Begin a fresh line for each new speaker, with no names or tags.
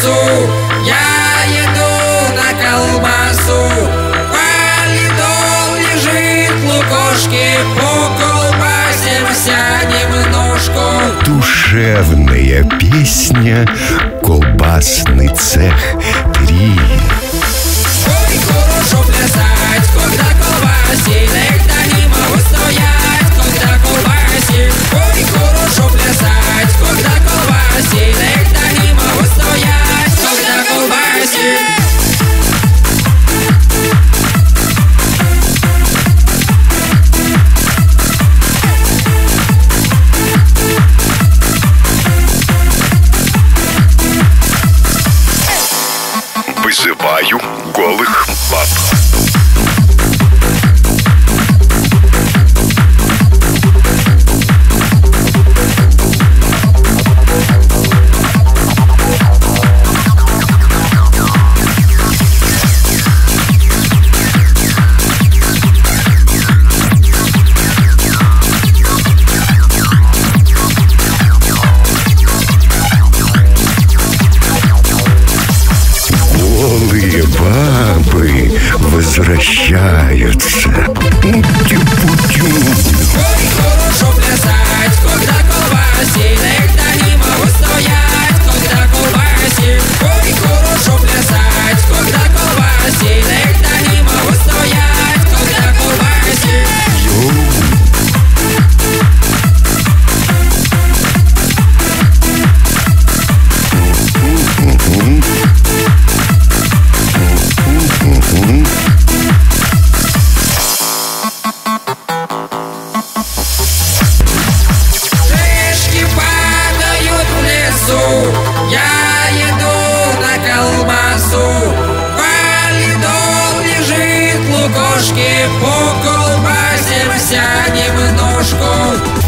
лесу, я еду на колбасу. Валидол лежит, лукошки, поколбасимся немножко.
Душевная песня «Колбасный цех 3».
Ой, хорошо плясать, когда колбасит, да не могу стоять, когда колбасит. Ой, хорошо плясать, когда колбасит, да не могу стоять, когда колбасит.
Вызываю голых баб. Голые бабы возвращаются. Ути-путю.
Ой, хорошо плясать, когда колбасит, да не могу стоять, когда колбасит. Ой, хорошо плясать, когда колбасит, да не могу стоять, когда колбасит. Шишки падают в лесу, я еду на колбасу. Валидол лежит, лукошки, поколбасимся немножко.